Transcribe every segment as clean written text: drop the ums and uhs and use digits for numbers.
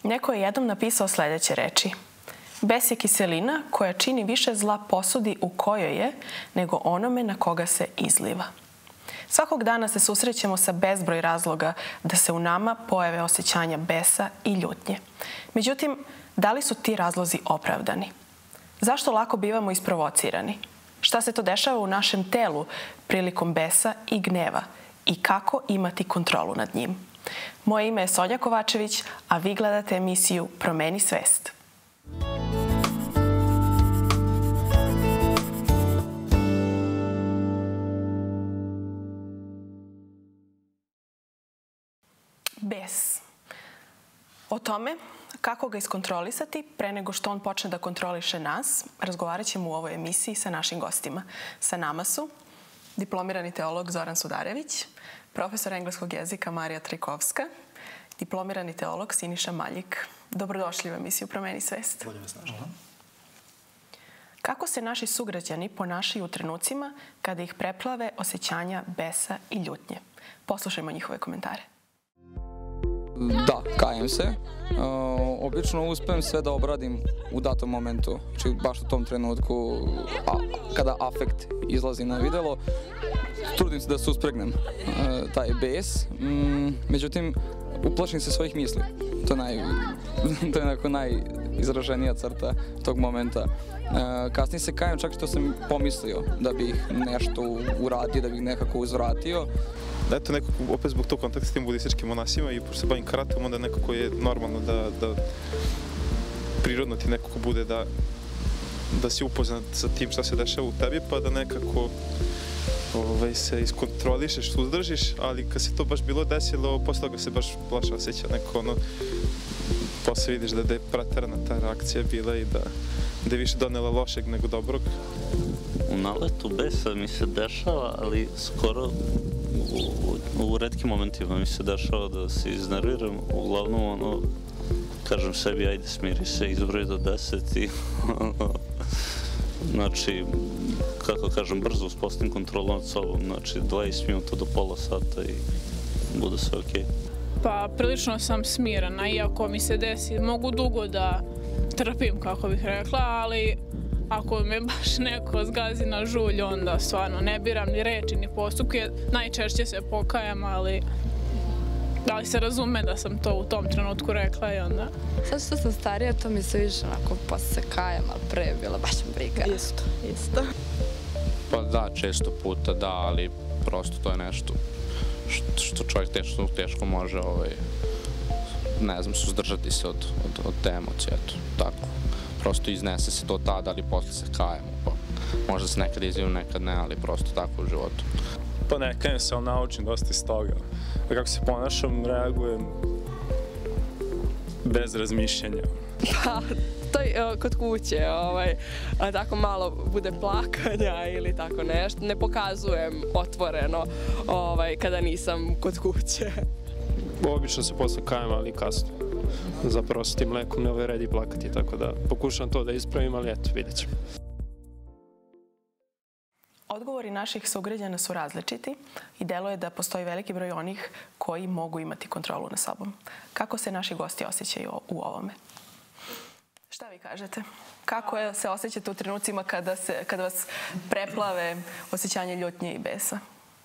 Neko je jednom napisao sljedeće reči. Bes je kiselina koja čini više zla posudi u kojoj je nego onome na koga se izliva. Svakog dana se susrećemo sa bezbroj razloga da se u nama pojave osjećanja besa i ljutnje. Međutim, da li su ti razlozi opravdani? Zašto lako bivamo isprovocirani? Šta se to dešava u našem telu prilikom besa i gneva? I kako imati kontrolu nad njim? Moje ime je Sonja Kovačević, a vi gledate emisiju Promeni svest. Bes. O tome kako ga iskontrolisati pre nego što on počne da kontroliše nas, razgovarat ćemo u ovoj emisiji sa našim gostima. Sa nama su diplomirani teolog Zoran Sudarević, profesor engleskog jezika Marija Trajkovska, diplomirani teolog Siniša Maljik. Dobrodošli u emisiju Promeni svest. Bolje vas našli. Kako se naši sugrađani ponašaju u trenucima kada ih preplave osjećanja besa i ljutnje? Poslušajmo njihove komentare. Da, kajem se. Obično uspem sve da obradim u datom momentu, znači baš u tom trenutku kada afekt izlazi na videlo. Trudim se da suspregnem taj bes, međutim uplašim se svojih misli. To je onako najizraženija crta tog momenta. Kasnije se kajem čak što sam pomislio da bih nešto uradio, da bih nekako uzvratio. Da, eto nekako, opet zbog tog kontakta s tim budističkim monasima i pošto se bavim karatom, onda nekako je normalno da prirodno ti nekako bude da si upoznat sa tim šta se dešava u tebi, pa da nekako se iskontrolišeš, suzdržiš, ali kad se to baš bilo desilo, posle toga se baš loše osjeća neko posle vidiš da je preterana ta reakcija bila i da je više donela lošeg nego dobrog. U naletu besa mi se dešava, ali skoro u retkim momentima mi se dešava da se iznerviram. Uglavnom, kažem sebi, ajde smiri se, izbroj do 10 i znači, kako kažem, brzo uspostavim kontrolu nad sobom, znači 20 minuta do pola sata i bude sve okej. Pa, prilično sam smirana, iako mi se desi, mogu dugo da trpim, kako bih rekla, ali ako me baš neko zgazi na žulj, onda stvarno ne biram ni reči, ni postupke. Najčešće se pokajam, ali se razume da sam to u tom trenutku rekla i onda... Sad što sam starija, to mi se više onako posle se kajem, ali pre je bila baš briga. Isto. Pa da, često puta da, ali prosto to je nešto što čovjek teško može, ne znam, suzdržati se od te emocije, eto, tako. Prosto iznese se to tada, ali posle se kajemo, pa možda se nekad izvijem, nekad ne, ali prosto tako u životu. Pa ne kajem se, ali naučim dosta iz toga. Kako se ponašam, reagujem bez razmišljanja. Pa, to je kod kuće, tako malo bude plakanja ili tako nešto. Ne pokazujem otvoreno kada nisam kod kuće. Obično se posle kajem, ali kasno. Zapravo s tim mlekom ne vredi plakati, tako da pokušam to da ispravim, ali eto, vidjet ćemo. Odgovori naših sugrađana su različiti i deluje da postoji veliki broj onih koji mogu imati kontrolu nad sobom. Kako se naši gosti osjećaju u ovome? Šta vi kažete? Kako se osjećate u trenucima kada vas preplave osjećanje ljutnje i besa?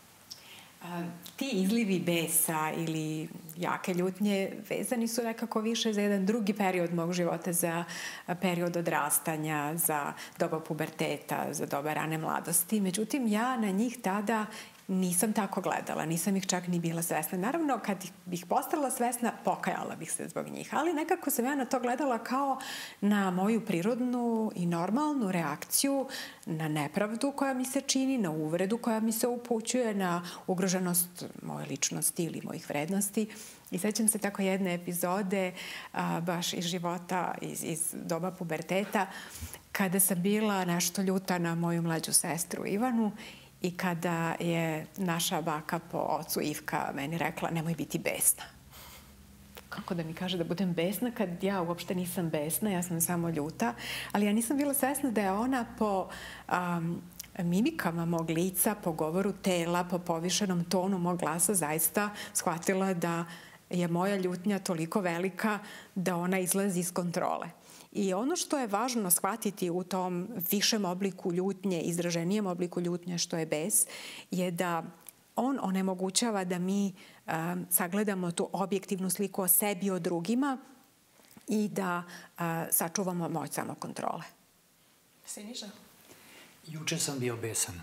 Ti izlivi besa ili jake ljutnje vezani su nekako više za jedan drugi period mog života, za period odrastanja, za doba puberteta, za doba rane mladosti. Međutim, ja na njih tada nisam tako gledala, nisam ih čak ni bila svesna. Naravno, kad bih postala svesna, pokajala bih se zbog njih, ali nekako sam ja na to gledala kao na moju prirodnu i normalnu reakciju na nepravdu koja mi se čini, na uvredu koja mi se upućuje, na ugroženost moje ličnosti ili mojih vrednosti. I sećam se tako jedne epizode baš iz života, iz doba puberteta, kada sam bila nešto ljuta na moju mlađu sestru Ivanu i kada je naša baka po ocu Ivka meni rekla nemoj biti besna. Kako da mi kaže da budem besna kad ja uopšte nisam besna, ja sam samo ljuta. Ali ja nisam bila svesna da je ona po mimikama mog lica, po govoru tela, po povišenom tonu mog glasa zaista shvatila da je moja ljutnja toliko velika da ona izlazi iz kontrole. I ono što je važno shvatiti u tom višem obliku ljutnje, izraženijem obliku ljutnje što je bes, je da on onemogućava da mi sagledamo tu objektivnu sliku o sebi i o drugima i da sačuvamo moć samokontrole. Siniša? Juče sam bio besan.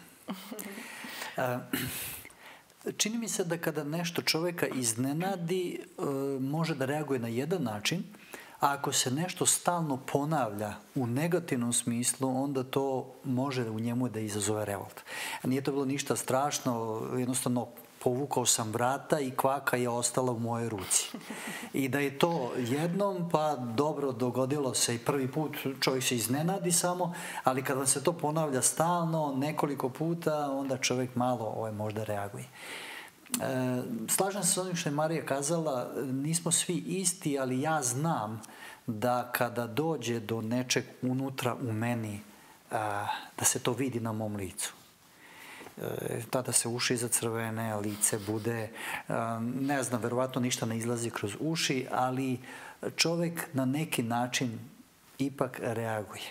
Čini mi se da kada nešto čoveka iznenadi, može da reaguje na jedan način, a ako se nešto stalno ponavlja u negativnom smislu, onda to može u njemu da izazove revolt. Nije to bilo ništa strašno, jednostavno povukao sam vrata i kvaka je ostala u mojoj ruci. I da je to jednom, pa dobro, dogodilo se i prvi put, čovjek se iznenadi samo, ali kada se to ponavlja stalno, nekoliko puta, onda čovjek malo možda reaguje. Slažem se s onim što je Marija kazala, nismo svi isti, ali ja znam da kada dođe do nečeg unutra u meni, da se to vidi na mom licu. Tada se uši zacrvene, lice bude, ne znam, verovatno ništa ne izlazi kroz uši, ali čovjek na neki način ipak reaguje.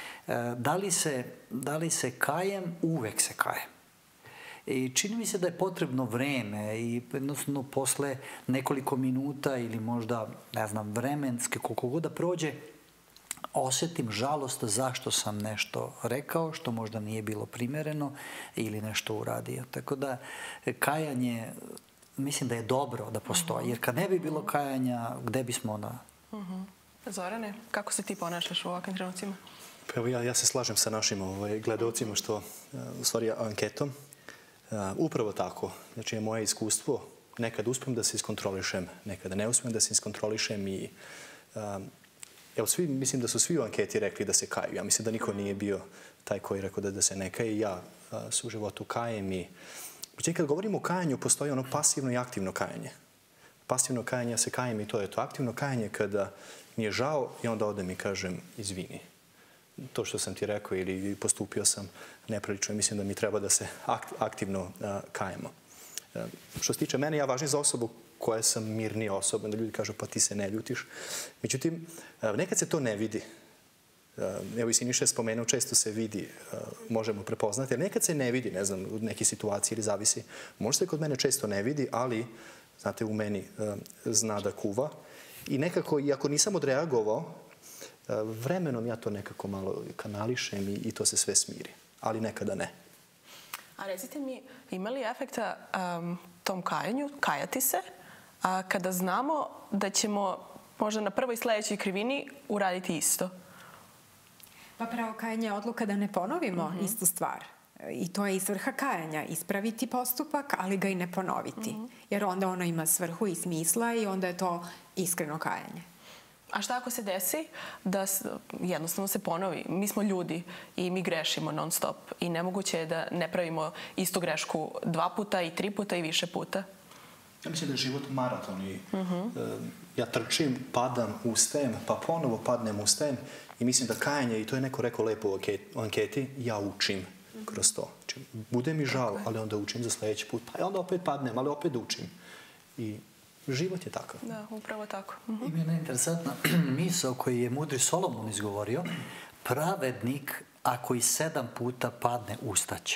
Da li se kajem? Uvek se kajem. I čini mi se da je potrebno vreme i jednostavno posle nekoliko minuta ili možda, ne znam, vremenske, koliko god da prođe, osjetim žalost zašto sam nešto rekao, što možda nije bilo primereno ili nešto uradio. Tako da kajanje, mislim da je dobro da postoji, jer kad ne bi bilo kajanja, gde bismo onda? Zorane, kako se ti ponašaš u ovakvim trenucima? Pa evo ja se slažem sa našim gledalcima što, u stvari, anketom. Upravo tako. Znači, je moje iskustvo. Nekad uspijem da se iskontrolišem, nekada ne uspijem da se iskontrolišem i evo, mislim da su svi u anketi rekli da se kaju. Ja mislim da niko nije bio taj koji je rekao da se ne kaje. Ja se u životu kajem i... Kad govorimo o kajanju, postoji ono pasivno i aktivno kajanje. Pasivno kajanje, ja se kajem i to je to. Aktivno kajanje kada mi je žao i onda odem i kažem izvini. To što sam ti rekao ili postupio sam neprilično i mislim da mi treba da se aktivno kajemo. Što se tiče mene, ja važim za osobu koja sam mirnija osoba, da ljudi kažu pa ti se ne ljutiš. Međutim, nekad se to ne vidi. Evo i Siniša je spomenuo, često se vidi, možemo prepoznati, ali nekad se ne vidi, ne znam, u nekoj situaciji ili zavisi. Možda se kod mene često ne vidi, ali, znate, u meni zna da kuva. I nekako, iako nisam odreagovao, vremenom ja to nekako malo kanališem i to se sve smiri. Ali nekada ne. A recite mi, ima li efekta tom kajanju, kajati se, kada znamo da ćemo možda na prvoj sledećoj krivini uraditi isto? Pa pravo kajanje je odluka da ne ponovimo istu stvar. I to je i svrha kajanja, ispraviti postupak, ali ga i ne ponoviti. Jer onda ono ima svrhu i smisla i onda je to iskreno kajanje. A šta ako se desi da jednostavno se ponovi? Mi smo ljudi i mi grešimo non stop i nemoguće je da ne pravimo istu grešku 2 puta i 3 puta i više puta. Ja mislim da je život maraton i ja trčim, padam, ustajem, pa ponovo padnem, ustajem i mislim da kajanje, i to je neko rekao lepo u anketi, ja učim kroz to. Znači, bude mi žao, ali onda učim za sledeći put, pa onda opet padnem, ali opet učim. I život je takav. Da, upravo tako. Ima jedna interesantna misao koju je mudri Solomon izgovorio. Pravednik, ako i 7 puta padne, ustaće.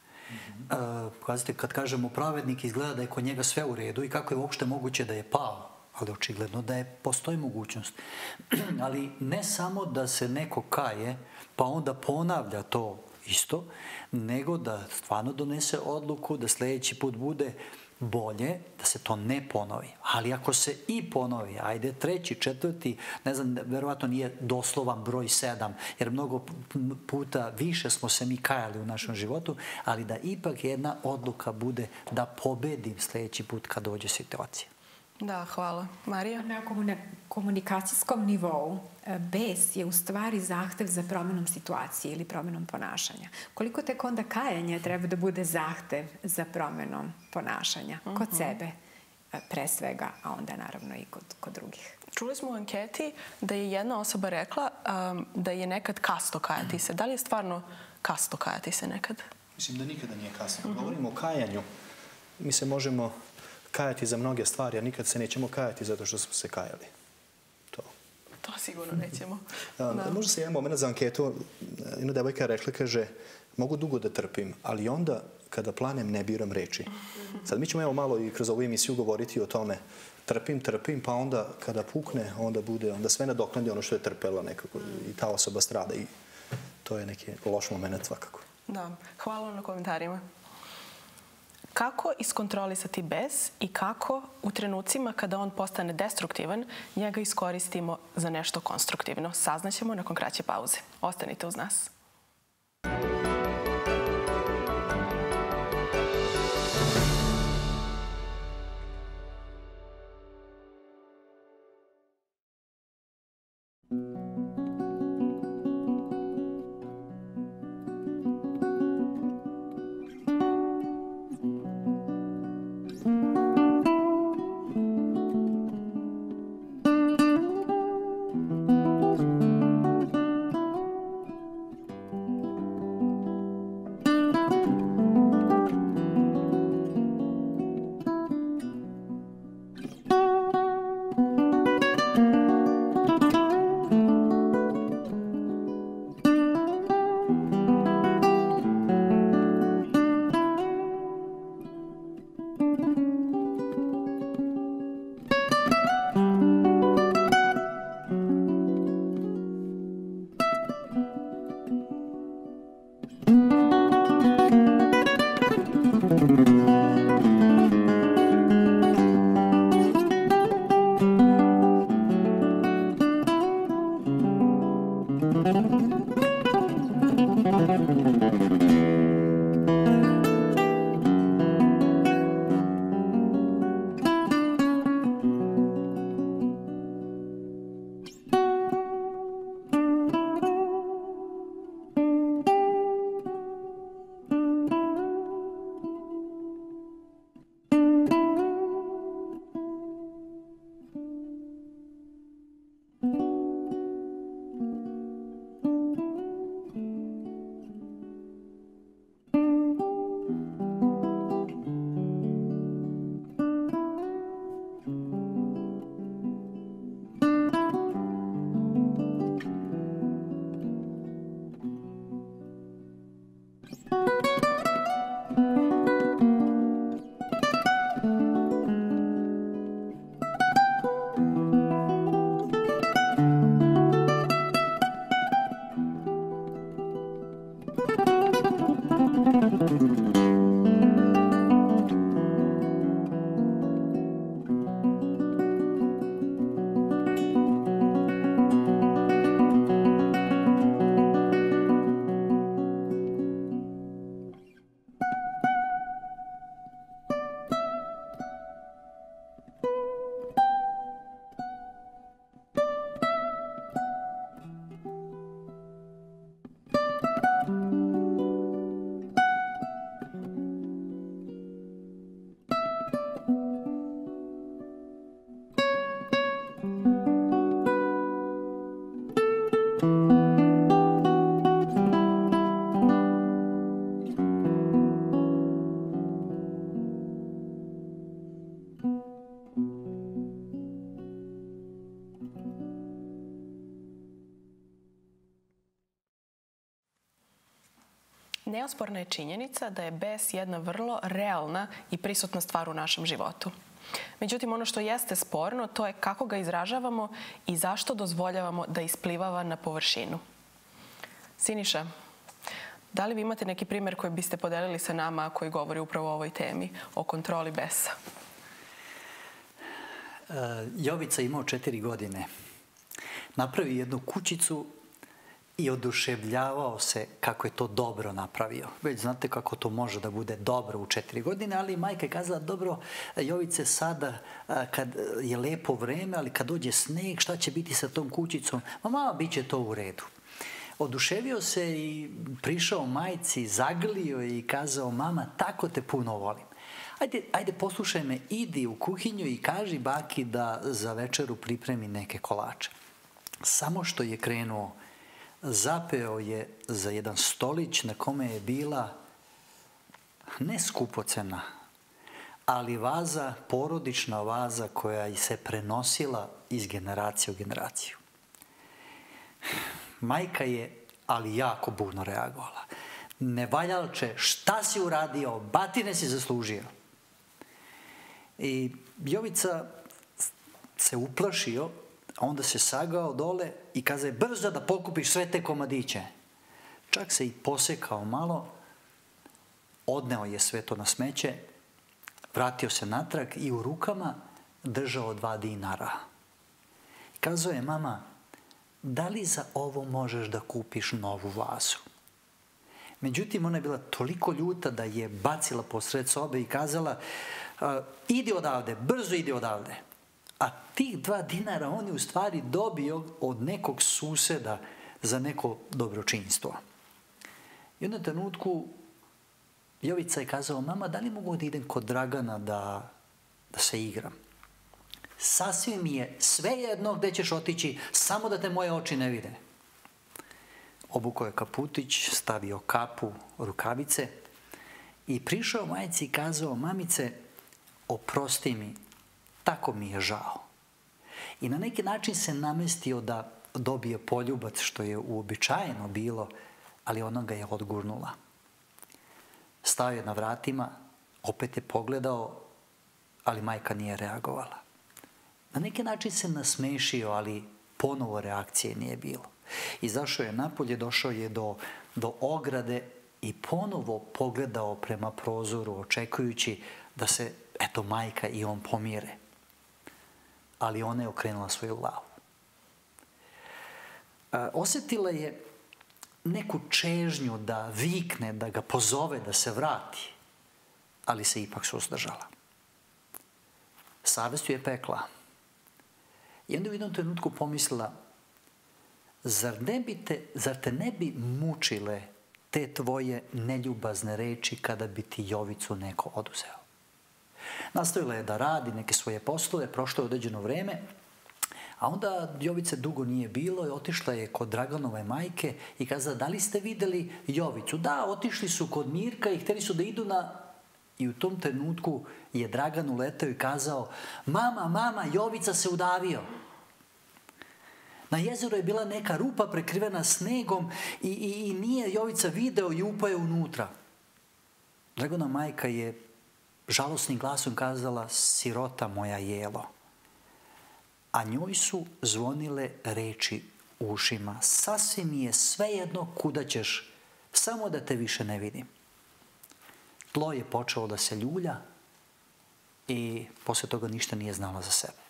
Kad kažemo pravednik, izgleda da je kod njega sve u redu i kako je uopšte moguće da je pao. Ali očigledno da postoji mogućnost. Ali ne samo da se neko kaje, pa onda ponavlja to isto, nego da stvarno donese odluku da sledeći put bude bolje, da se to ne ponovi. Ali ako se i ponovi, ajde 3., 4., ne znam, verovatno nije doslovan broj 7, jer mnogo puta više smo se mi kajali u našem životu, ali da ipak jedna odluka bude da pobedim sledeći put kad dođe situacija. Da, hvala. Marija? Na komunikacijskom nivou bes je u stvari zahtev za promenom situacije ili promenom ponašanja. Koliko tek onda kajanje treba da bude zahtev za promenom ponašanja kod sebe pre svega, a onda naravno i kod drugih. Čuli smo u anketi da je jedna osoba rekla da je nekad kasno kajati se. Da li je stvarno kasno kajati se nekad? Mislim da nikada nije kasno. Govorimo o kajanju. Mi se možemo kajati za mnoge stvari, a nikad se nećemo kajati zato što smo se kajali. To sigurno nećemo. Možda se jedan moment za anketu, jedna devojka je rekla, kaže, mogu dugo da trpim, ali onda kada planem ne biram reči. Sad mi ćemo malo i kroz ovu emisiju govoriti o tome. Trpim, pa onda kada pukne, onda sve nadoknadi ono što je trpela nekako i ta osoba strada i to je neki loš moment svakako. Da, hvala vam na komentarima. Kako iskontrolisati bes i kako u trenucima kada on postane destruktivan njega iskoristimo za nešto konstruktivno? Saznaćemo nakon kraće pauze. Ostanite uz nas. Neosporna je činjenica da je bes jedna vrlo realna i prisutna stvar u našem životu. Međutim, ono što jeste sporno, to je kako ga izražavamo i zašto dozvoljavamo da isplivava na površinu. Siniša, da li vi imate neki primjer koji biste podelili sa nama koji govori upravo o ovoj temi, o kontroli besa? Jovica imao 4 godine. Napravi jednu kućicu i oduševljavao se kako je to dobro napravio. Već znate kako to može da bude dobro u 4 godine, ali majka je kazala, dobro, Jovice, sada kad je lepo vreme, ali kad dođe sneg, šta će biti sa tom kućicom? Mama, bit će to u redu. Oduševio se i prišao majci, zagrlio i kazao, mama, tako te puno volim. Ajde, poslušaj me, idi u kuhinju i kaži baki da za večeru pripremi neke kolače. Samo što je krenuo, zapeo je za jedan stolić na kome je bila ne skupocena, ali vaza, porodična vaza koja se prenosila iz generacije u generaciju. Majka je, ali jako burno reagovala. Nevaljalče, šta si uradio? Batine si zaslužio. I Jovica se uplašio, a onda se sagao dole i kaze, brzo da pokupiš sve te komadiće. Čak se i posekao malo, odneo je sve to na smeće, vratio se natrag i u rukama držao 2 dinara. I kazao je, mama, da li za ovo možeš da kupiš novu vazu? Međutim, ona je bila toliko ljuta da je bacila posred sobe i kazala, idi odavde, brzo idi odavde. A tih 2 dinara on je u stvari dobio od nekog suseda za neko dobročinstvo. I u jednom trenutku Jovica je kazao, mama, da li mogu da idem kod Dragana da se igram? Sasvim mi je svejedno gde ćeš otići, samo da te moje oči ne vide. Obukao je kaputić, stavio kapu, rukavice i prišao majci i kazao, mamice, oprosti mi, tako mi je žao. I na neki način se namestio da dobije poljubac, što je uobičajeno bilo, ali ona ga je odgurnula. Stao je na vratima, opet je pogledao, ali majka nije reagovala. Na neki način se nasmešio, ali ponovo reakcije nije bilo. Izašao je napolje, došao je do ograde i ponovo pogledao prema prozoru, očekujući da se, eto, majka i on pomire. Ali ona je okrenula svoju glavu. Osjetila je neku čežnju da vikne, da ga pozove, da se vrati, ali se ipak suzdržala. Savest ju je pekla. I onda u jednom trenutku pomislila, zar te ne bi mučile te tvoje neljubazne reči kada bi ti Jovicu neko oduzeo? Nastavila je da radi neke svoje poslove, prošlo je određeno vreme, a onda Jovice dugo nije bilo i otišla je kod Draganove majke i kazala, da li ste videli Jovicu? Da, otišli su kod Mirka i hteli su da idu na... I u tom trenutku je Dragan uletao i kazao, mama, Jovica se udavio. Na jezeru je bila neka rupa prekrivena snegom i nije Jovica video i upao je unutra. Dragana majka je žalosnim glasom kazala, sirota moja jelo. A njoj su zvonile reči u ušima, sasvim mi je svejedno kuda ćeš, samo da te više ne vidim. Tlo je počelo da se ljulja i posle toga ništa nije znala za sebe.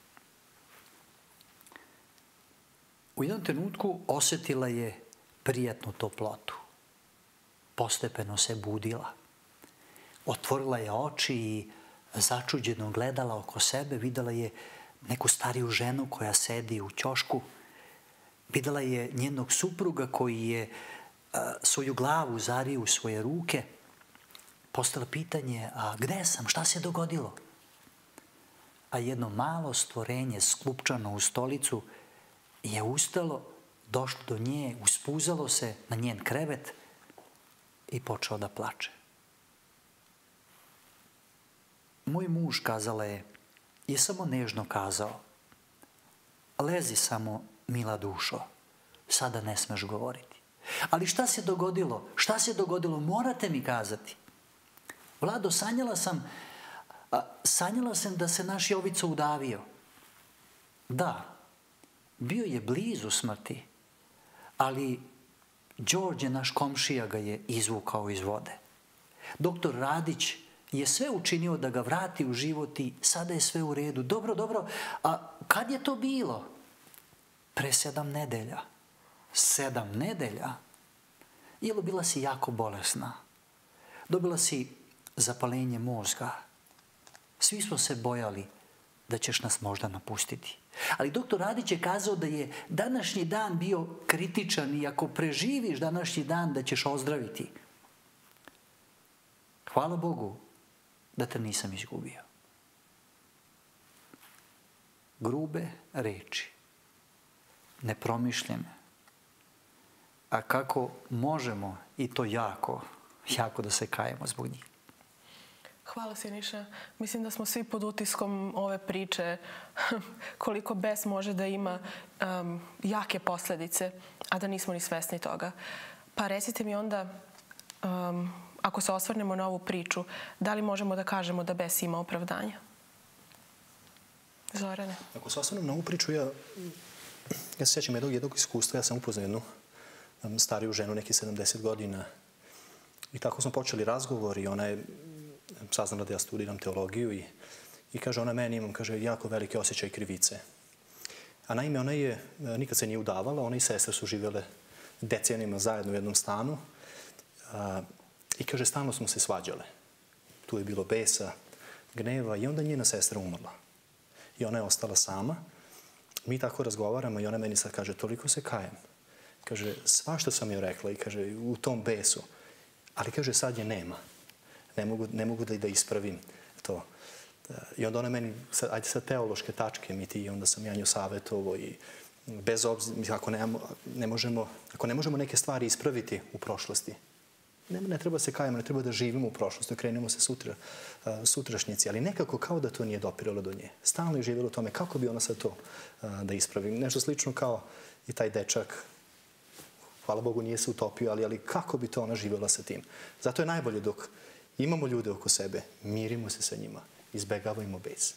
U jednom trenutku osjetila je prijatnu toplotu. Postepeno se budila. Otvorila je oči i začuđeno gledala oko sebe. Videla je neku stariju ženu koja sedi u ćošku. Videla je njenog supruga koji je svoju glavu zario u svoje ruke. Postala pitanje, a gde sam, šta se dogodilo? A jedno malo stvorenje sklupčano u stolicu je ustalo, došlo do nje, uspuzalo se na njen krevet i počeo da plače. Moj muž, kazala je samo nežno kazao, lezi samo, mila dušo, sada ne smeš govoriti. Ali šta se dogodilo? Šta se dogodilo? Morate mi kazati. Vlado, sanjala sam da se naš Jovica udavio. Da, bio je blizu smrti, ali Đorđe, naš komšija, ga je izvukao iz vode. Doktor Radić je sve učinio da ga vrati u život i sada je sve u redu. Dobro, a kad je to bilo? Pre 7 nedelja. 7 nedelja? Jelo, bila si jako bolesna. Dobila si zapalenje mozga. Svi smo se bojali da ćeš nas možda napustiti. Ali doktor Radić je kazao da je današnji dan bio kritičan i ako preživiš današnji dan da ćeš ozdraviti. Hvala Bogu da te nisam izgubio. Grube reči, nepromišljene, a kako možemo i to jako da se kajemo zbog njih. Hvala, Siniša. Mislim da smo svi pod utiskom ove priče koliko bes može da ima jake posledice, a da nismo ni svesni toga. Pa recite mi onda, ako se osvrnemo na ovu priču, da li možemo da kažemo da bes ima opravdanja? Zorane? Ako se osvrnem na ovu priču, ja se sjećam jednog iskustva. Ja sam upoznao jednu stariju ženu, neki 70 godina. I tako smo počeli razgovor i ona je saznala da ja studiram teologiju i kaže ona meni, imam, kaže, jako velike osjećaj krivice. A naime, ona je, nikad se nije udavala, ona i sestre su živjele decenijama zajedno u jednom stanu i kaže, stalno smo se svađale. Tu je bilo besa, gneva i onda njena sestra umrla. I ona je ostala sama. Mi tako razgovaramo i ona meni sad kaže, toliko se kajem. Kaže, svašta sam joj rekla i kaže, u tom besu. Ali kaže, sad je nema. Ne mogu da ispravim to. I onda ona meni, ajde sad teološke tačke mi ti, i onda sam ja nju savjetovo i bez obzira, ako ne možemo neke stvari ispraviti u prošlosti, ne treba se kajemo, ne treba da živimo u prošlosti, okrenemo se sutrašnjici, ali nekako kao da to nije dopiralo do nje. Stalno je živjelo u tome kako bi ona sad to da ispravi. Nešto slično kao i taj dečak, hvala Bogu nije se utopio, ali kako bi to ona živjela sa tim. Zato je najbolje dok imamo ljude oko sebe, mirimo se sa njima, izbegavajmo bes.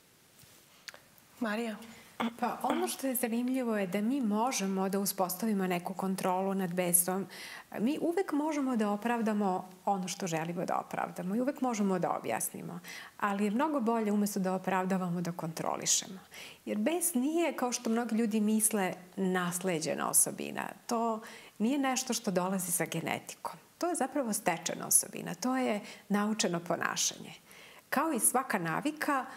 Marija? Pa ono što je zanimljivo je da mi možemo da uspostavimo neku kontrolu nad besom. Mi uvek možemo da opravdamo ono što želimo da opravdamo i uvek možemo da objasnimo. Ali je mnogo bolje umjesto da opravdavamo da kontrolišemo. Jer bes nije, kao što mnogi ljudi misle, nasleđena osobina. To nije nešto što dolazi sa genetikom. To je zapravo stečena osobina. To je naučeno ponašanje. Kao i svaka navika,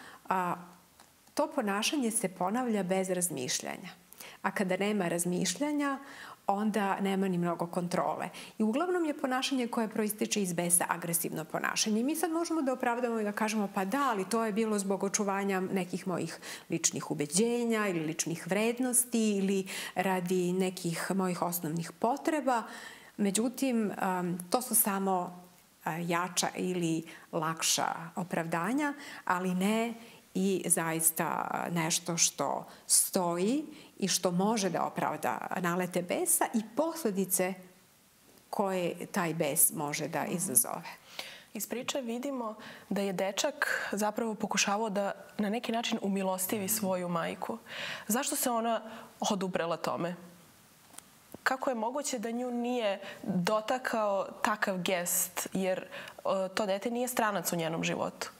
to ponašanje se ponavlja bez razmišljanja. A kada nema razmišljanja, onda nema ni mnogo kontrole. I uglavnom je ponašanje koje proističe iz besa agresivno ponašanje. I mi sad možemo da opravdamo i da kažemo pa da, ali to je bilo zbog očuvanja nekih mojih ličnih ubeđenja ili ličnih vrednosti ili radi nekih mojih osnovnih potreba. Međutim, to su samo jača ili lakša opravdanja, ali ne i zaista nešto što stoji i što može da opravda nalete besa i posljedice koje taj bes može da izazove. Iz priče vidimo da je dečak zapravo pokušavao da na neki način umilostivi svoju majku. Zašto se ona odubrela tome? Kako je moguće da nju nije dotakao takav gest, jer to dete nije stranac u njenom životu?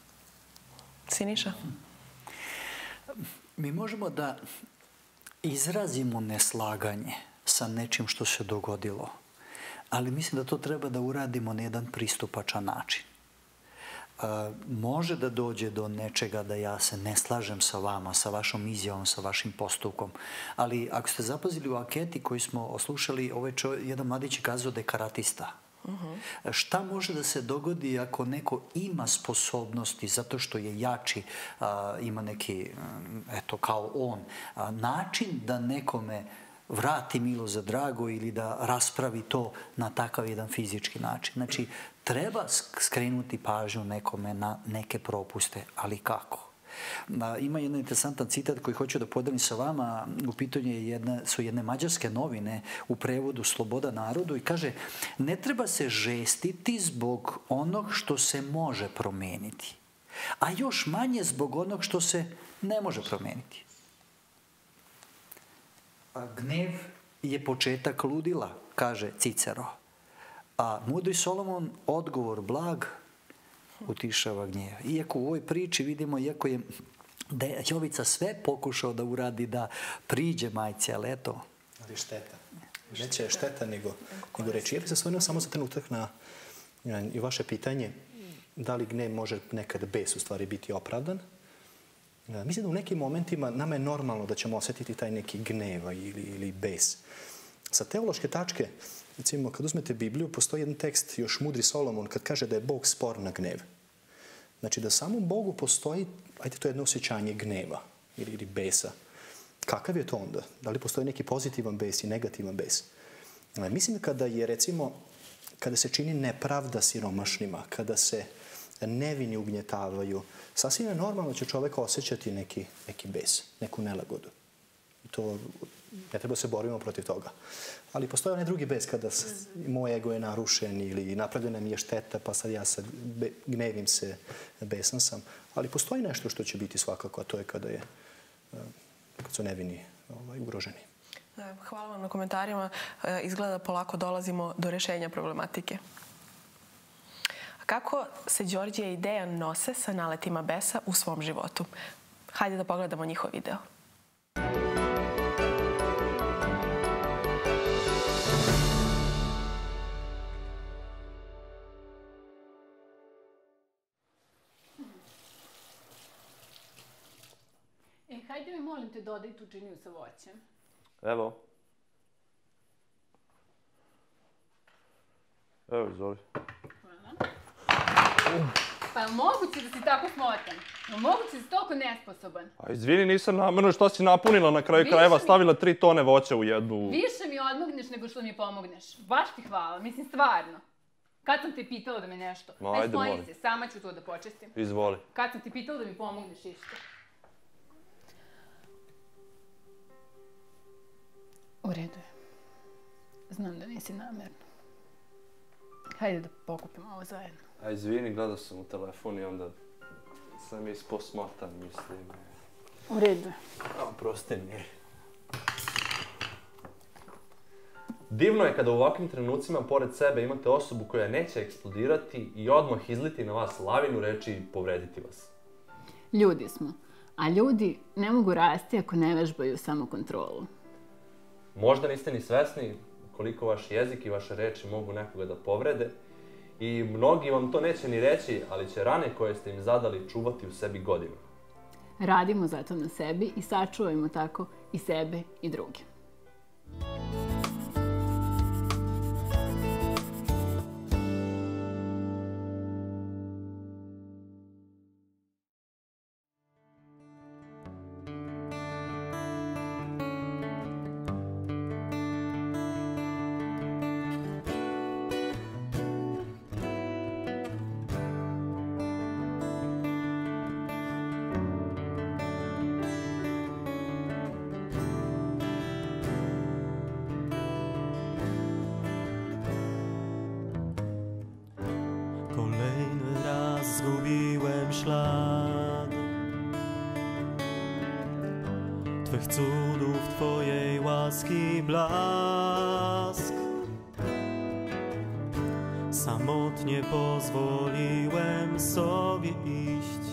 Siniša? Mi možemo da izrazimo neslaganje sa nečim što se dogodilo, ali mislim da to treba da uradimo na jedan pristupačan način. Može da dođe do nečega da ja se ne slažem sa vama, sa vašom izjavom, sa vašim postupkom, ali ako ste zapazili u anketi koju smo oslušali, jedan mladić je kazao da je karatista. Šta može da se dogodi ako neko ima sposobnosti zato što je jači, ima neki, eto, kao on, način da nekome vrati milo za drago ili da raspravi to na takav jedan fizički način. Znači, treba skrenuti pažnju nekome na neke propuste, ali kako? Ima jedan interesantan citat koji hoću da podelim sa vama. U pitanju su jedne mađarske novine u prevodu Sloboda narodu i kaže: ne treba se žestiti zbog onog što se može promeniti, a još manje zbog onog što se ne može promeniti. Gnev je početak ludila, kaže Cicero. A mudri Solomon, odgovor blag, utišava gnjev. Iako u ovoj priči vidimo, iako je Jovica sve pokušao da uradi da priđe majci, ali eto. Ali šteta. Veća je šteta nego reči. Ja bih se osvrnuo samo za trenutak na i vaše pitanje da li gnev može nekad bes u stvari biti opravdan. Mislim da u nekim momentima nama je normalno da ćemo osjetiti taj neki gneva ili bes. Sa teološke tačke, recimo, kad uzmete Bibliju, postoji jedan tekst, još mudri Solomon, kad kaže da je Bog spor na gnev. Znači da samom Bogu postoji, ajde, to je jedno osjećanje gneva ili besa. Kakav je to onda? Da li postoji neki pozitivan bes i negativan bes? Mislim kada je, recimo, kada se čini nepravda siromašnima, kada se da nevini ugnjetavaju. Sasvim je normalno će čovek osjećati neki bes, neku nelagodu. To ne treba se borimo protiv toga. Ali postoji onaj drugi bes kada moj ego je narušen ili napravljena mi je šteta, pa sad ja sad gnevim se, besan sam. Ali postoji nešto što će biti svakako, a to je kad su nevini ugroženi. Hvala vam na komentarima. Izgleda da polako dolazimo do rešenja problematike. Kako se Đorđe i Dejan nose sa naletima besa u svom životu? Hajde da pogledamo njihov video. Hajde mi, molim te, dodaj tu činiju sa voćem. Evo. Evo, izvoli. Hvala. Pa je moguće da si tako smotan? Je moguće da si toliko nesposoban? A izvini, nisam namerno što si napunila na kraju krajeva, stavila 3 tone voća u jednu... Više mi odmogneš nego što mi pomogneš. Baš ti hvala, mislim stvarno. Kad sam te pitala da me nešto... Ajde, molim. Skloni se, sama ću to da počestim. Izvoli. Kad sam ti pitala da mi pomogneš isto. U redu je. Znam da nisi namerno. Hajde da pokupimo ovo zajedno. A izvini, gledao sam u telefon i onda sam ispao smotan, mislim. U redu je. Prosti mi. Divno je kada u ovakvim trenucima pored sebe imate osobu koja neće eksplodirati i odmah izliti na vas lavinu reči i povrediti vas. Ljudi smo, a ljudi ne mogu rasti ako ne vežbaju samokontrolu. Možda niste ni svesni koliko vaš jezik i vaše reči mogu nekoga da povrede i mnogi vam to neće ni reći, ali će rane koje ste im zadali čuvati u sebi godinu. Radimo zato na sebi i sačuvajmo tako i sebe i druge. ślad Twych cudów, Twojej łaski blask. Samotnie pozwoliłem sobie iść.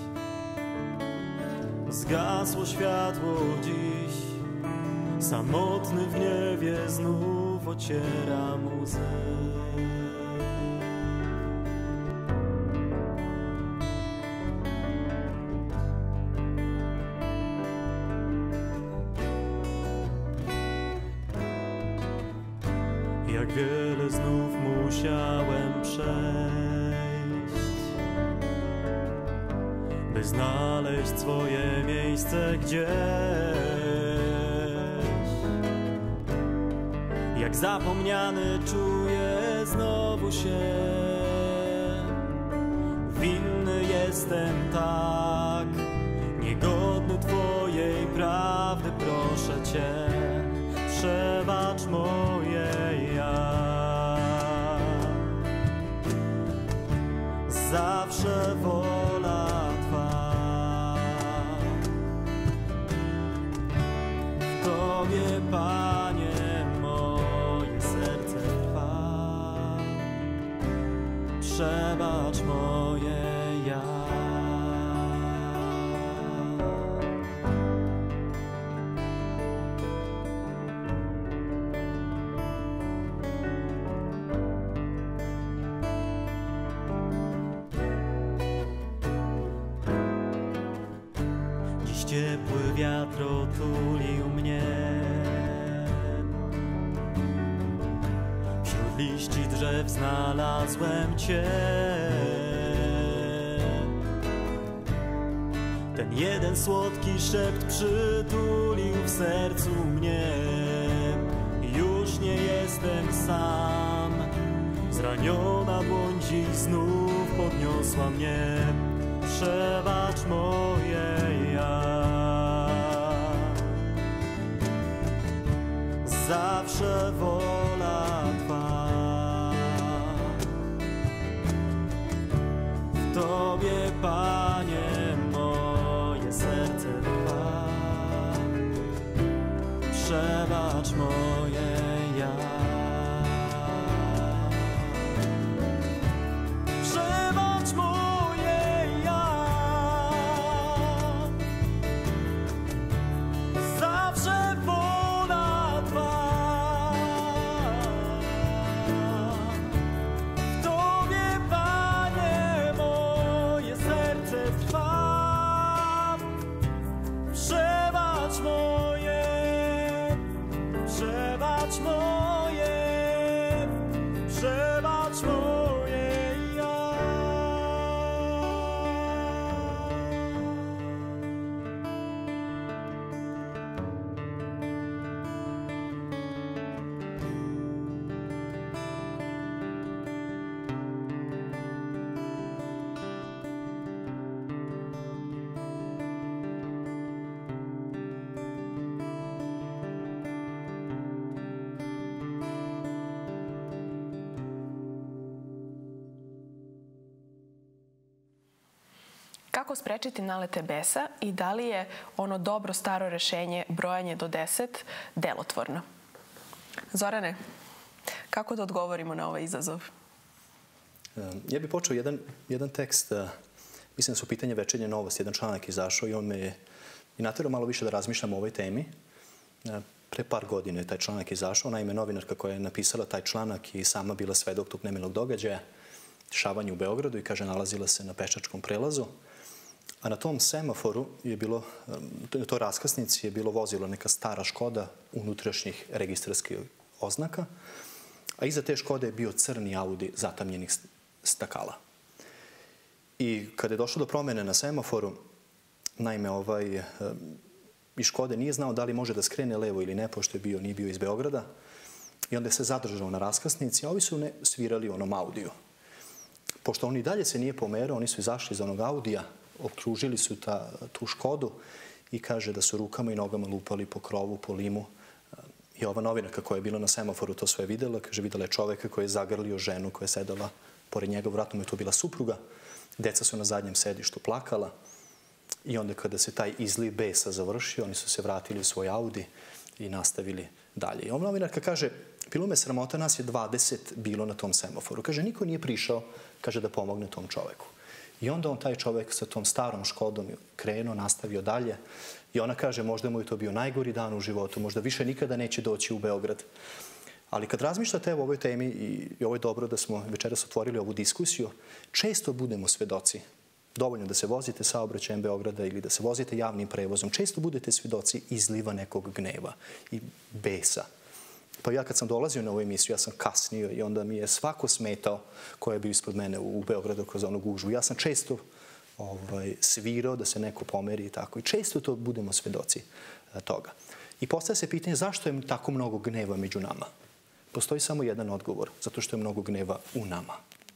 Zgasło światło dziś, samotny w niebie znów ocieram łzy. Jak wiele znów musiałem przejść, by znaleźć swoje miejsce gdzieś. Jak zapomniany czuję znowu się, winny jestem tak, niegodny Twojej prawdy, proszę Cię, przebacz moje ja. Zawsze wola Twa, w Tobie, Panie, moje serce trwa. Przebacz moje ja. Ciepły wiatr otulił mnie, wśród liści drzew znalazłem Cię. Ten jeden słodki szept przytulił w sercu mnie. Już nie jestem sam, zraniona dłoń dziś znów podniosła mnie, przebacz moje ja. Zawsze wola Twa, w Tobie, Panie, moje serce trwa. Przebacz moje ja. Przebacz moje ja. Zawsze wola Twa, w Tobie, Panie, moje serce trwa. Przebacz moje, przebacz moje, przebacz moje ja. Kako sprečiti nalete besa i da li je ono dobro staro rešenje brojanje do 10 delotvorno? Zorane, kako da odgovorimo na ovaj izazov? Ja bih počeo jedan tekst, mislim da su pitanje Večernje novosti, jedan članak izašao i on me je i naterao malo više da razmišljam o ovoj temi. Pre par godina je taj članak izašao. Naime, novinarka koja je napisala taj članak i sama bila svedok tog nemilog događaja, dešavanja u Beogradu, i kaže nalazila se na pešačkom prelazu. A na tom semaforu je bilo, na toj raskrsnici je bilo vozilo neka stara Škoda unutrašnjih registarskih oznaka, a iza te Škode je bio crni Audi zatamnjenih stakala. I kada je došlo do promene na semaforu, naime iz Škode nije znao da li može da skrene levo ili ne, pošto je nije bio iz Beograda, i onda je se zadržao na raskrsnici, a ovi su svirali onom Audiju. Pošto on i dalje se nije pomerao, oni su izašli iz onog Audija, okružili su tu Škodu i kaže da su rukama i nogama lupali po krovu, po limu. I ova novinarka koja je bila na semaforu to sve videla, kaže videla je čoveka koji je zagrlio ženu koja je sedala pored njega, vratno mu je to bila supruga. Deca su na zadnjem sedištu plakala i onda kada se taj izliv besa završio, oni su se vratili u svoj Audi i nastavili dalje. I ova novinarka kaže, bilo me sramota, nas je 20 bilo na tom semaforu. Kaže, niko nije prišao, kaže, da pomogne tom čoveku. I onda taj čovek sa tom starom Škodom krenuo, nastavio dalje. I ona kaže, možda mu je to bio najgori dan u životu, možda više nikada neće doći u Beograd. Ali kad razmišljate o ovoj temi, i ovo je dobro da smo večeras otvorili ovu diskusiju, često budemo svedoci. Dovoljno da se vozite saobraćajem Beograda ili da se vozite javnim prevozom, često budete svedoci izliva nekog gneva i besa. Pa ja kad sam dolazio na ovu emisiju, ja sam kasnio i onda mi je svako smetao ko je bio ispred mene u Beogradu kroz onu gužvu. Ja sam često svirao da se neko pomeri i tako. I često to budemo svedoci toga. I postaje se pitanje zašto je tako mnogo gneva među nama. Postoji samo jedan odgovor, zato što je mnogo gneva u nama.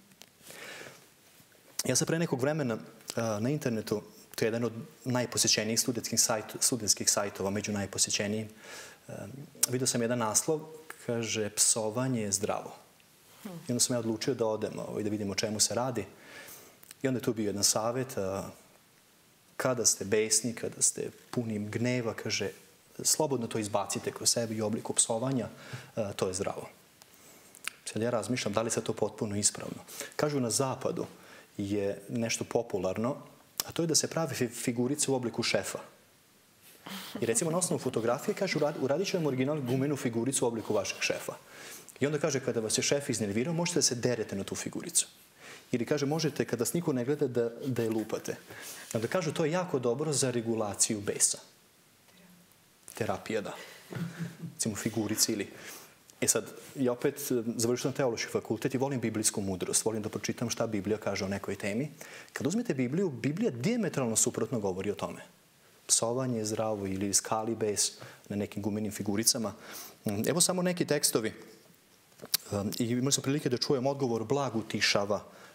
Ja sam pre nekog vremena na internetu, to je jedan od najposećenijih studentskih sajtova, među najposećenijim, vidio sam jedan naslov, kaže, psovanje je zdravo. I onda sam ja odlučio da odem i da vidim o čemu se radi. I onda je tu bio jedan savjet, kada ste besni, kada ste puni gneva, kaže, slobodno to izbacite kroz sebe i u obliku psovanja, to je zdravo. Sad ja razmišljam da li se to potpuno ispravno. Kažu na zapadu je nešto popularno, a to je da se pravi figurice u obliku šefa. I recimo na osnovu fotografije kaže uradit ću vam original gumenu figuricu u obliku vašeg šefa. I onda kaže kada vas je šef iznervirao možete da se derete na tu figuricu. Ili kaže možete kada vas niko ne gleda da je lupate. Onda kažu to je jako dobro za regulaciju besa. Terapija, da. Recimo figurice ili... sad, ja opet završio sam teološki fakultet i volim biblijsku mudrost. Volim da pročitam šta Biblija kaže o nekoj temi. Kad uzmete Bibliju, Biblija dijametralno suprotno govori o tome. Psovanje je zdravo ili skali bes na nekim gumenim figuricama. Evo samo neki tekstovi. I imali smo prilike da čujem odgovor blag utišava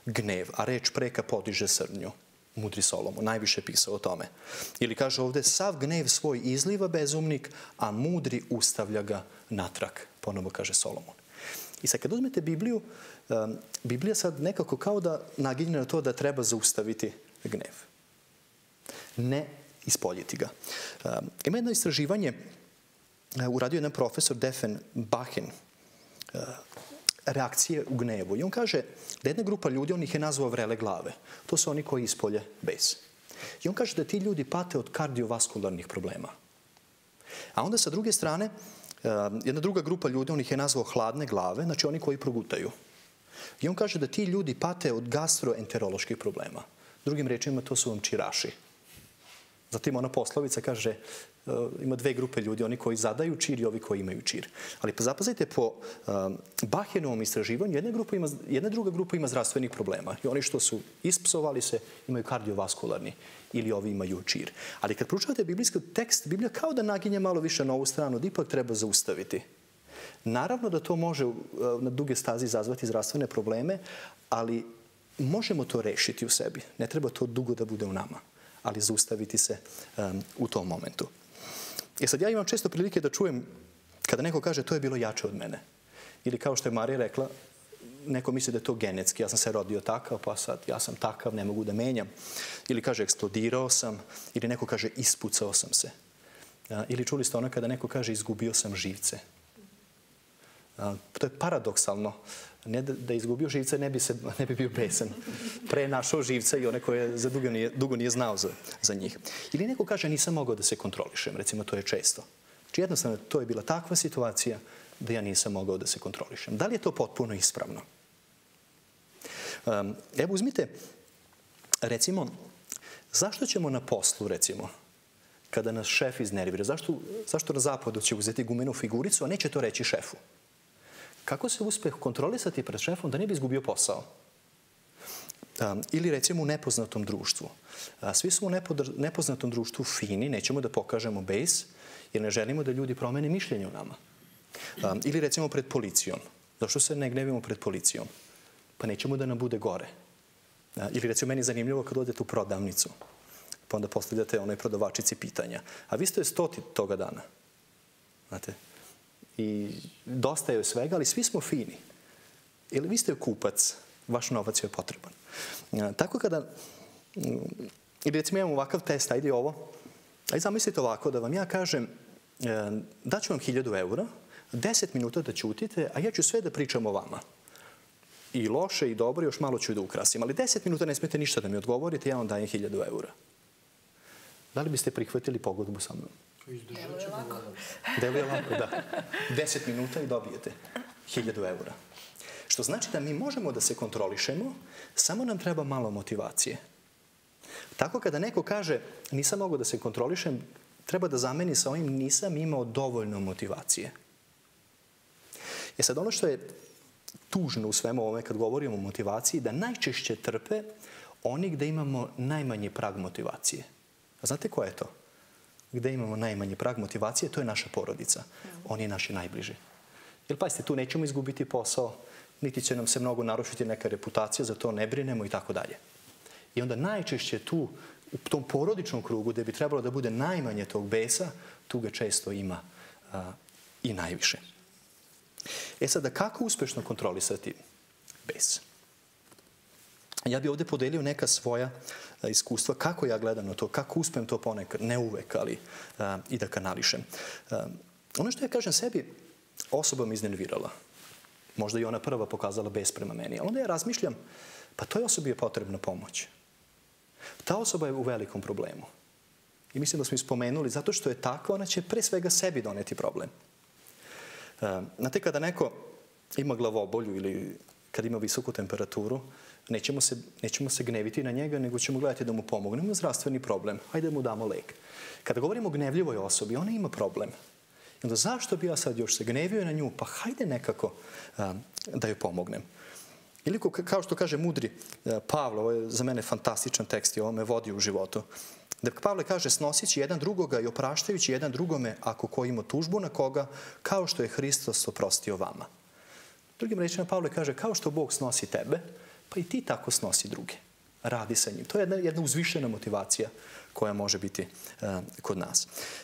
gnev, a reč preka podiže srnju. Mudri Solomon, najviše pisao o tome. Ili kaže ovdje, sav gnev svoj izliva bezumnik, a mudri ustavlja ga natrag. Ponovo kaže Solomon. I sad kad uzmete Bibliju, Biblija sad nekako kao da naginje na to da treba zaustaviti gnev. Ne ispoljiti ga. Ima jedno istraživanje, uradio jedan profesor Defen Bahen, reakcije u gnevu. I on kaže da jedna grupa ljudi, on ih je nazvao vrele glave. To su oni koji ispolje bes. I on kaže da ti ljudi pate od kardiovaskularnih problema. A onda sa druge strane, jedna druga grupa ljudi, on ih je nazvao hladne glave, znači oni koji progutaju. I on kaže da ti ljudi pate od gastroenteroloških problema. Drugim rečima, to su vam čiraši. Zatim ona poslovica kaže, ima dve grupe ljudi, oni koji zadaju čir i ovi koji imaju čir. Ali pa zapazite, po Bahenovom istraživanju, jedna druga grupa ima zdravstvenih problema. I oni što su ispsovali se, imaju kardiovaskularni ili ovi imaju čir. Ali kad proučavate biblijski tekst, Biblija kao da naginje malo više na ovu stranu, da ipak treba zaustaviti. Naravno da to može na duge stazi izazvati zdravstvene probleme, ali možemo to rešiti u sebi. Ne treba to dugo da bude u nama, ali zaustaviti se u tom momentu. Sad ja imam često prilike da čujem kada neko kaže to je bilo jače od mene. Ili kao što je Marija rekla, neko misli da je to genetski, ja sam se rodio takav, pa sad ja sam takav, ne mogu da menjam. Ili kaže eksplodirao sam, ili neko kaže ispucao sam se. Ili čuli ste ono kada neko kaže izgubio sam živce. To je paradoksalno. Ne da je izgubio živce, ne bi bio besan. Pre je našao živce i one koje za dugo nije znao za njih. Ili neko kaže nisam mogao da se kontrolišem, recimo to je često. Znači jednostavno to je bila takva situacija da ja nisam mogao da se kontrolišem. Da li je to potpuno ispravno? Evo uzmite, recimo, zašto ćemo na poslu, recimo, kada nas šef iznervira, zašto na zapadu će uzeti gumenu figuricu, a neće to reći šefu? Kako se uspe kontrolisati pred šefom da ne bi izgubio posao? Ili recimo u nepoznatom društvu. Svi smo u nepoznatom društvu fini, nećemo da pokažemo bes, jer ne želimo da ljudi promene mišljenje o nama. Ili recimo pred policijom. Zašto se ne gnevimo pred policijom? Pa nećemo da nam bude gore. Ili recimo meni je zanimljivo kad odete u prodavnicu, pa onda postavljate onoj prodavačici pitanja. A vi ste 100 toga dana. Znate? I dosta je svega, ali svi smo fini. Ili vi ste kupac, vaš novac je potreban. Tako kada, ili recimo imam ovakav test, ajde ovo, ajde zamislite ovako da vam ja kažem daću vam 1000 eura, 10 minuta da ćutite, a ja ću sve da pričam o vama. I loše i dobro, još malo ću da ukrasim, ali 10 minuta ne smijete ništa da mi odgovorite, ja vam dajem 1000 eura. Da li biste prihvatili pogodbu sa mnom? Deluje lako. Deluje lako, da. 10 minuta i dobijete 1000 eura. Što znači da mi možemo da se kontrolišemo, samo nam treba malo motivacije. Tako kada neko kaže nisam mogao da se kontrolišem, treba da zameni sa ovim nisam imao dovoljno motivacije. Sad ono što je tužno u svemu ovome kad govorimo o motivaciji, da najčešće trpe oni gde imamo najmanji prag motivacije. A znate ko je to? Gde imamo najmanji prag motivacije, to je naša porodica. Oni je naši najbliži. Jer pazite, tu nećemo izgubiti posao, niti će nam se mnogo narušiti neka reputacija, za to ne brinemo i tako dalje. I onda najčešće tu, u tom porodičnom krugu, gde bi trebalo da bude najmanje tog besa, tu ga često ima i najviše. Sada, kako uspešno kontrolisati bes? Ja bih ovdje podelio neka svoja iskustva, kako ja gledam na to, kako uspem to ponekad, ne uvek, ali i da kanališem. Ono što ja kažem sebi, osoba me iznervirala. Možda i ona prva pokazala bes prema meni. Ali onda ja razmišljam, pa toj osobi je potrebna pomoć. Ta osoba je u velikom problemu. I mislim da smo spomenuli, zato što je takva, ona će pre svega sebi doneti problem. Znate, kada neko ima glavobolju ili kad ima visoku temperaturu, nećemo se gneviti na njega, nego ćemo gledati da mu pomognemo. Ima zdravstveni problem, hajde da mu damo lek. Kada govorimo o gnevljivoj osobi, ona ima problem. I onda zašto bi ja sad još se gnevio na nju? Pa hajde nekako da joj pomognem. Ili kao što kaže mudri Pavle, ovo je za mene fantastičan tekst i ovo me vodi u životu. Da Pavle kaže snosići jedan drugoga i opraštajući jedan drugome ako ko ima tužbu na koga, kao što je Hristos oprostio vama. Drugim rečima Pavle kaže kao što Bog snosi tebe, pa i ti tako snosi druge. Radi sa njim. To je jedna uzvišena motivacija koja može biti kod nas.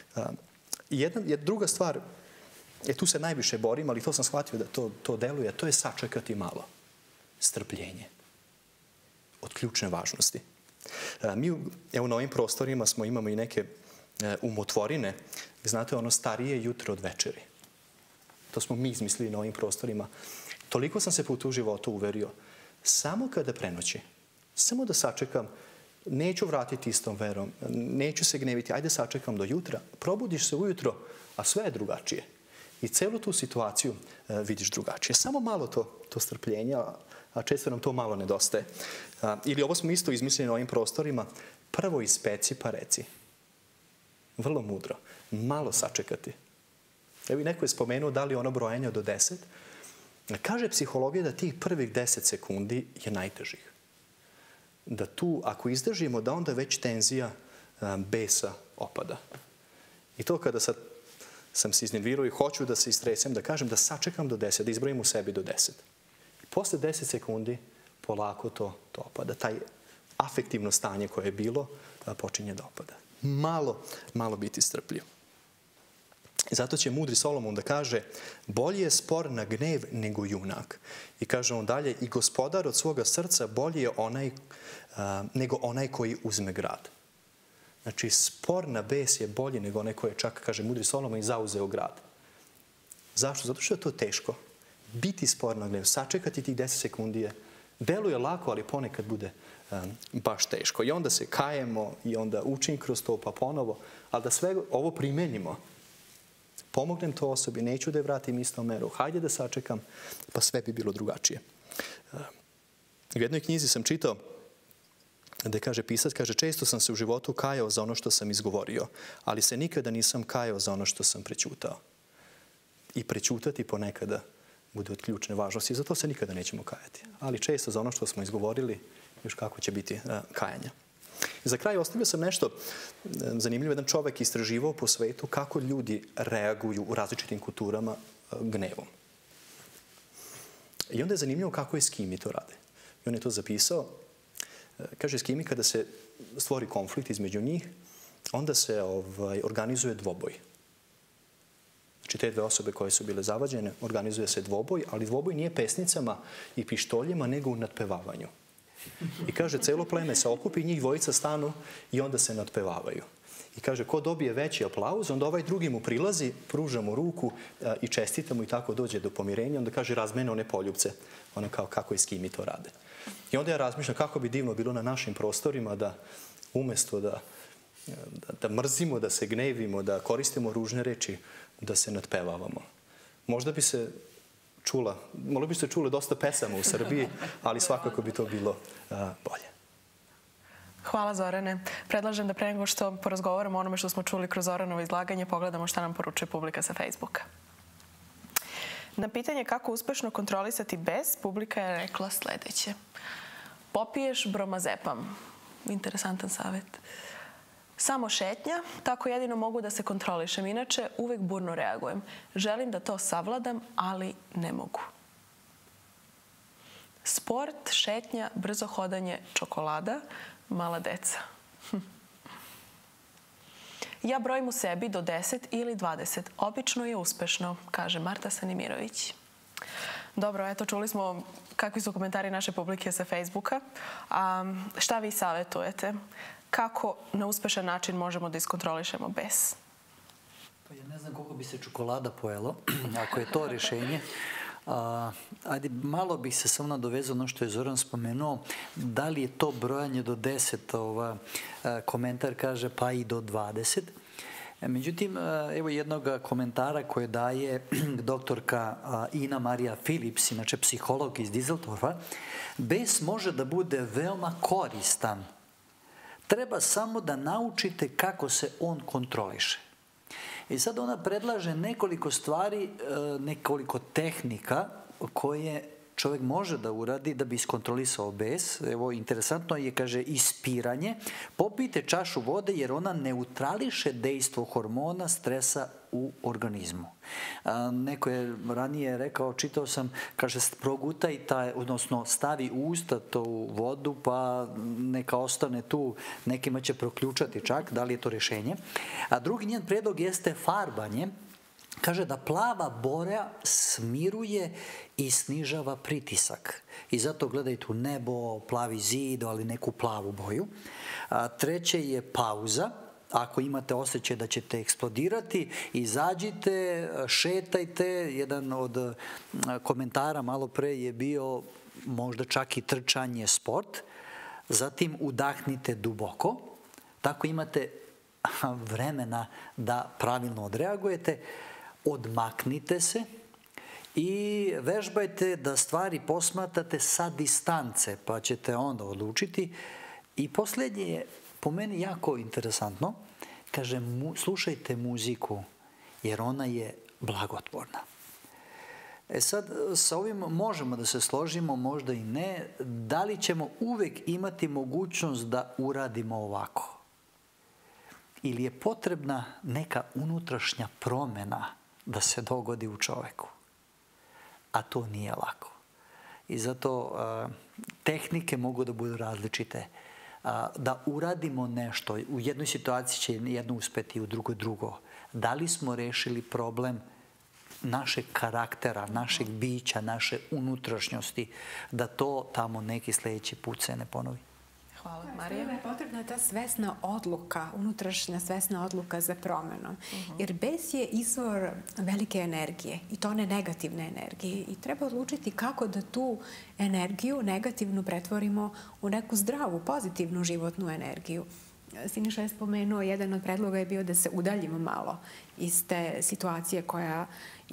Druga stvar, tu se najviše borim, ali to sam shvatio da to deluje, to je sačekati malo. Strpljenje. Od ključne važnosti. Mi, evo, na ovim prostorima imamo i neke umotvorine. Znate, ono starije jutro od večeri. To smo mi izmislili na ovim prostorima. Toliko sam se put u životu uverio. Samo kada prenoći, samo da sačekam, neću vratiti istom verom, neću se gneviti, ajde sačekam do jutra, probudiš se ujutro, a sve je drugačije. I celu tu situaciju vidiš drugačije. Samo malo to strpljenja, a često nam to malo nedostaje. Ili ovo smo isto izmislili na ovim prostorima, prvo ispeci pa reci. Vrlo mudro. Malo sačekati. Evo i neko je spomenuo da li ono brojanje do 10. Kaže psihologija da tih prvih 10 sekundi je najtežih. Da tu, ako izdržimo, da onda već tenzija besa opada. I to kada sad sam se iznervirao i hoću da se istresem, da kažem da sačekam do 10, da izbrojim u sebi do 10. I posle 10 sekundi polako to opada. Taj afektivno stanje koje je bilo počinje da opada. Malo biti strpljiv. Zato će mudri Solomon da kaže bolji je spor na gnev nego junak. I kaže on dalje, i gospodar od svoga srca bolji je nego onaj koji uzme grad. Znači, spor na bes je bolji nego onaj koji je čak, kaže mudri Solomon, i zauzeo grad. Zašto? Zato što je to teško. Biti spor na gnev, sačekati tih 10 sekundi deluje lako, ali ponekad bude baš teško. I onda se kajemo i onda učim kroz to pa ponovo, ali da sve ovo primenimo, pomognem to osobi, neću da je vratim istom meru, hajde da sačekam, pa sve bi bilo drugačije. U jednoj knjizi sam čitao da kaže pisac, kaže, često sam se u životu kajao za ono što sam izgovorio, ali se nikada nisam kajao za ono što sam prećutao. I prećutati ponekada bude od ključne važnosti, zato se nikada nećemo kajati. Ali često za ono što smo izgovorili, još kako će biti kajanja. I za kraj ostavio sam nešto zanimljivo. Jedan čovek istraživao po svetu kako ljudi reaguju u različitim kulturama gnevom. I onda je zanimljivo kako eskimi to rade. I on je to zapisao. Kaže, eskimi kada se stvori konflikt između njih, onda se organizuje dvoboj. Znači, te dve osobe koje su bile zavađene, organizuje se dvoboj, ali dvoboj nije pesnicama i pištoljima, nego u nadpevavanju. I kaže, celo pleme se okupi, njih dvojica stanu i onda se nadpevavaju. I kaže, ko dobije veći aplauz, onda ovaj drugi mu prilazi, pruža mu ruku i čestita mu i tako dođe do pomirenja. Onda kaže, razmene one poljupce. Ono kao kako eskimi to rade. I onda ja razmišljam kako bi divno bilo na našim prostorima da umjesto da mrzimo, da se gnevimo, da koristimo ružne reči, da se nadpevavamo. Možda bi se čule dosta pesama u Srbiji, ali svakako bi to bilo bolje. Hvala, Zorane. Predlažem da pre nego što porazgovaramo o onome što smo čuli kroz Zoranovo izlaganje, pogledamo šta nam poručuje publika sa Facebooka. Na pitanje kako uspešno kontrolisati bes, publika je rekla sledeće. Popiješ bromazepam. Interesantan savjet. Samo šetnja, tako jedino mogu da se kontrolišem. Inače, uvek burno reagujem. Želim da to savladam, ali ne mogu. Sport, šetnja, brzo hodanje, čokolada, mala deca. Ja brojim u sebi do 10 ili 20. Obično je uspešno, kaže Marta Sanimirović. Dobro, eto, čuli smo kakvi su komentari naše publike sa Facebooka. Šta vi savjetujete? Kako na uspešan način možemo da iskontrolišemo bes? Pa ja ne znam koliko bi se čokolada pojelo, ako je to rješenje. Ajde, malo bih se samo nadovezao ono što je Zoran spomenuo. Da li je to brojanje do 10? Komentar kaže pa i do 20. Međutim, evo jednog komentara koje daje doktorka Ina Marija Philips, inače psiholog iz Düsseldorfa. Bes može da bude veoma koristan. Treba samo da naučite kako se on kontroliše. I sad ona predlaže nekoliko stvari, nekoliko tehnika koje čovjek može da uradi da bi iskontrolisao bes. Evo, interesantno je, kaže, ispiranje. Popijte čašu vode jer ona neutrališe dejstvo hormona stresa u organizmu. Neko je ranije rekao, čitao sam, kaže, progutaj odnosno stavi u usta tu vodu pa neka ostane tu, nekima će proključati čak, da li je to rješenje. A drugi njen predlog jeste farbanje. Kaže da plava boja smiruje i snižava pritisak. I zato gledajte u nebo, plavi zid, ali neku plavu boju. Treće je pauza. Ako imate osjećaj da ćete eksplodirati, izađite, šetajte. Jedan od komentara malo pre je bio možda čak i trčanje, sport. Zatim udahnite duboko. Tako imate vremena da pravilno odreagujete. Odmaknite se i vežbajte da stvari posmatrate sa distance, pa ćete onda odlučiti. I posljednje je po meni jako interesantno. Kaže, slušajte muziku jer ona je blagotvorna. Sad, sa ovim možemo da se složimo, možda i ne. Da li ćemo uvek imati mogućnost da uradimo ovako? Ili je potrebna neka unutrašnja promjena da se dogodi u čoveku? A to nije lako. I zato tehnike mogu da budu različite. Da uradimo nešto, u jednoj situaciji će jedno uspeti, u drugoj drugo. Da li smo rešili problem našeg karaktera, našeg bića, naše unutrašnjosti, da to tamo neki sljedeći put se ne ponovi? Hvala. Marija? Je potrebna ta svesna odluka, unutrašnja svesna odluka za promjenom. Jer bes je izvor velike energije i to one negativne energije. I treba odlučiti kako da tu energiju negativnu pretvorimo u neku zdravu, pozitivnu životnu energiju. Siniša je spomenuo, jedan od predloga je bio da se udaljimo malo iz te situacije koja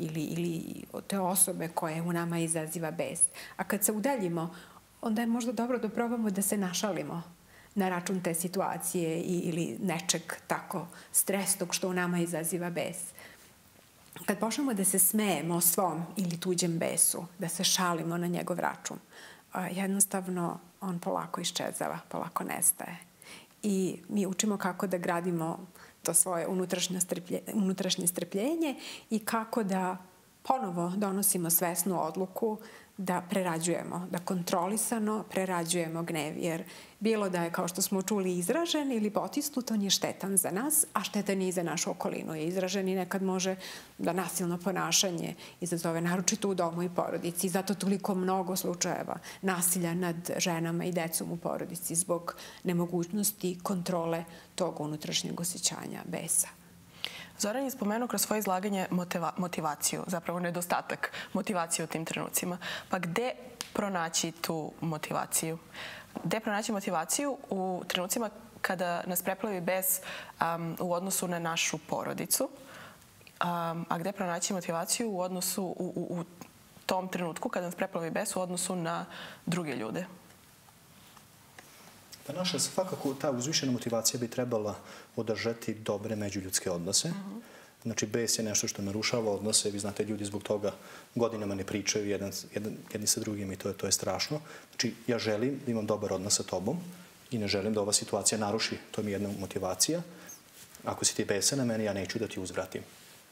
ili od te osobe koja u nama izaziva bes. A kad se udaljimo, onda je možda dobro da probamo da se našalimo na račun te situacije ili nečeg tako stresnog što u nama izaziva bes. Kad počnemo da se smejemo svom ili tuđem besu, da se šalimo na njegov račun, jednostavno on polako iščezava, polako nestaje. I mi učimo kako da gradimo to svoje unutrašnje strpljenje i kako da ponovo donosimo svesnu odluku da prerađujemo, da kontrolisano prerađujemo gnev, jer bilo da je, kao što smo čuli, izražen ili potisnut, on je štetan za nas, a štetan je i za našu okolinu. Je izražen i nekad može da nasilno ponašanje izazove, naročito u domu i porodici. Zato toliko mnogo slučajeva nasilja nad ženama i decom u porodici zbog nemogućnosti kontrole tog unutrašnjeg osjećanja besa. Zoran je spomenuo kroz svoje izlaganje motivaciju, zapravo nedostatak motivacije u tim trenucima. Pa gde pronaći tu motivaciju? Gde pronaći motivaciju u trenucima kada nas preplavi bes u odnosu na našu porodicu? A gde pronaći motivaciju u odnosu u tom trenutku kada nas preplavi bes u odnosu na druge ljude? Pa naša svakako ta uzvišena motivacija bi trebala održati dobre međuljudske odnose. Znači, bes je nešto što narušava odnose. Vi znate, ljudi zbog toga godinama ne pričaju jedni sa drugim i to je strašno. Znači, ja želim da imam dobar odnos sa tobom i ne želim da ova situacija naruši. To mi je jedna motivacija. Ako si ti besan na mene, ja neću da ti uzvratim.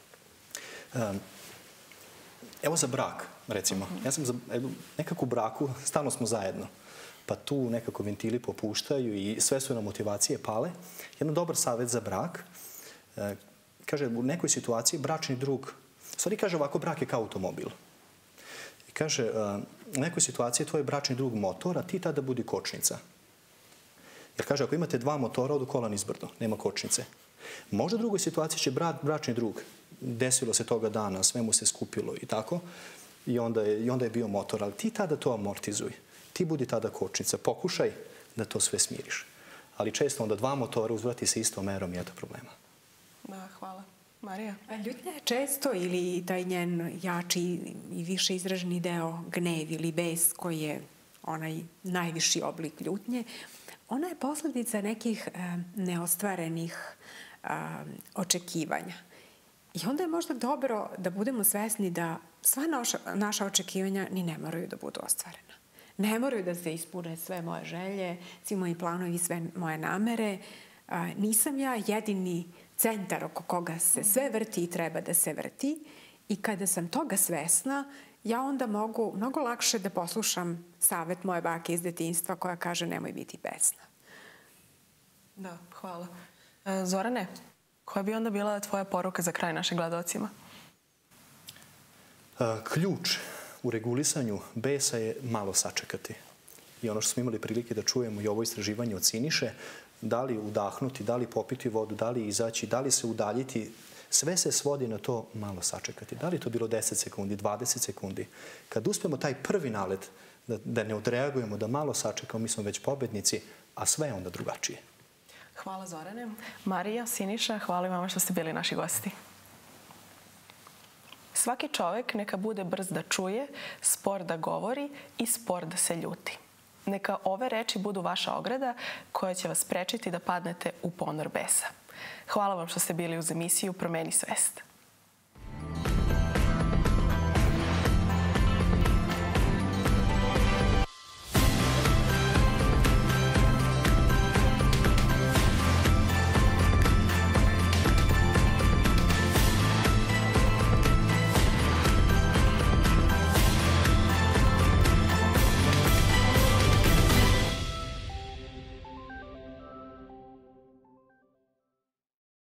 Evo za brak, recimo. Ja sam nekako u braku, stalno smo zajedno. Pa tu nekako ventili popuštaju i sve su na motivacije pale. Jedan dobar savjet za brak, kaže, u nekoj situaciji bračni drug, stvari kaže ovako, brak je kao automobil. I kaže, u nekoj situaciji tvoj bračni drug motor, a ti tada budi kočnica. Jer kaže, ako imate dva motora, odu kola nizbrdo, nema kočnice. Možda u drugoj situaciji će bračni drug, desilo se toga dana, sve mu se skupilo i tako, i onda je bio motor, ali ti tada to amortizuj. Ti budi tada kočnica. Pokušaj da to sve smiriš. Ali često onda dva motora uzvrati se istom merom i eto problema. Da, hvala. Marija? Ljutnja je često ili taj njen jači i više izraženi deo gnev ili bes koji je onaj najviši oblik ljutnje, ona je posljedica nekih neostvarenih očekivanja. I onda je možda dobro da budemo svesni da sva naša očekivanja ni ne moraju da budu ostvarena. Ne moraju da se ispune sve moje želje, svi moji planovi i sve moje namere. Nisam ja jedini centar oko koga se sve vrti i treba da se vrti. I kada sam toga svesna, ja onda mogu mnogo lakše da poslušam savet moje bake iz detinjstva koja kaže nemoj biti besna. Da, hvala. Zorane, koja bi onda bila tvoja poruka za kraj našim gledalcima? Ključ u regulisanju besa je malo sačekati. I ono što smo imali prilike da čujemo i ovo istraživanje od Siniše, da li udahnuti, da li popiti vodu, da li izaći, da li se udaljiti, sve se svodi na to malo sačekati. Da li to bilo 10 sekundi, 20 sekundi. Kad uspemo taj prvi nalet, da ne odreagujemo, da malo sačekamo, mi smo već pobednici, a sve je onda drugačije. Hvala Zorane. Marija, Siniša, hvala vam što ste bili naši gosti. Svaki čovek neka bude brz da čuje, spor da govori i spor da se ljuti. Neka ove reči budu vaša ograda koja će vas sprečiti da padnete u ponor besa. Hvala vam što ste bili uz emisiju Promeni svest.